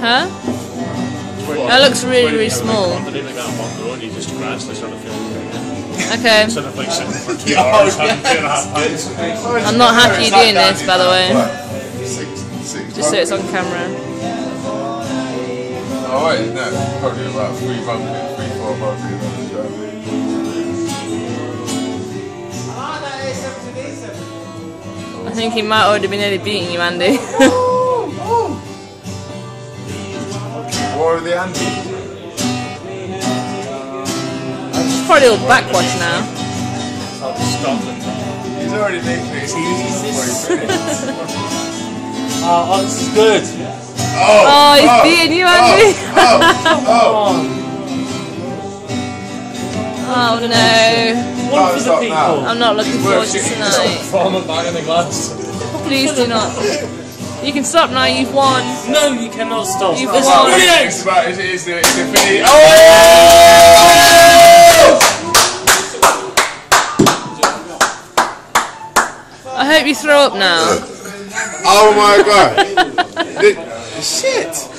Huh? That looks really, really small. Okay. I'm not happy you're doing this, by the way. Just so it's on camera. Oh wait, no, probably about 3 bumpers, 3-4 bumpers. I think he might already be nearly beating you, Andy. What are the Andy? It's probably all backwash now. He's already making it easy before he finishes. Oh, this is good. Oh, he's beating you, Andy. Oh no. One for the people. I'm not looking forward to tonight. Farmer back in the glass. Please do not. You can stop now, you've won. No, you cannot stop. You've This won. is brilliant. It's about it's the finish. I hope you throw up now. Oh my god. Shit.